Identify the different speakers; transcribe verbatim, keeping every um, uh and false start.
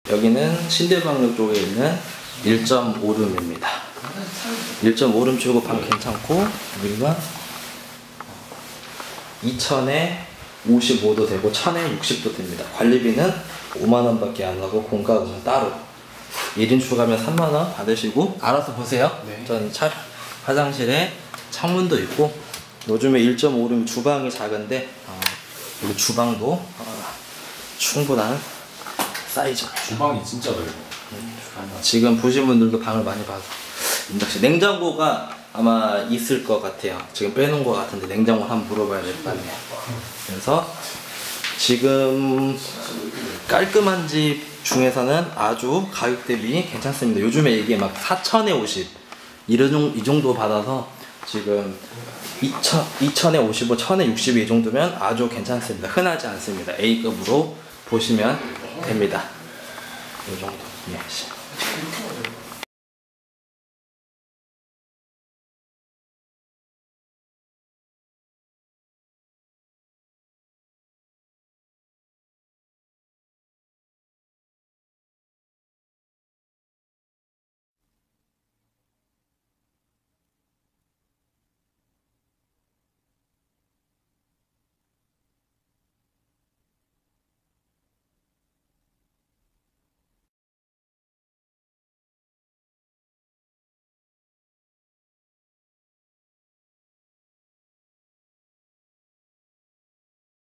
Speaker 1: 여기는 신대방역 쪽에 있는 일 점 오 룸입니다. 일 점 오 룸 치고 방 괜찮고, 여기가 이천에 오십오 도 되고 천에 육십 도 됩니다. 관리비는 오만 원 밖에 안 나고 공과금은 따로. 일 인 추가면 삼만 원 받으시고 알아서 보세요.
Speaker 2: 네.
Speaker 1: 전 차, 화장실에 창문도 있고, 요즘에 일 점 오 룸 주방이 작은데 어, 여기 주방도 어, 충분한 사이즈.
Speaker 2: 주방이 진짜 넓어.
Speaker 1: 음, 지금 보신 분들도 방을 많이 봐서 인덕션. 냉장고가 아마 있을 것 같아요. 지금 빼놓은 것 같은데 냉장고 한번 물어봐야 될 거 아니에요. 그래서 지금 깔끔한 집 중에서는 아주 가격 대비 괜찮습니다. 요즘에 이게 막 사천에 오십 이런 이 정도 받아서 지금 이천, 이천에 오십오, 천에 육십 이 정도면 아주 괜찮습니다. 흔하지 않습니다. A급으로 보시면 됩니다. 이 정도. 예.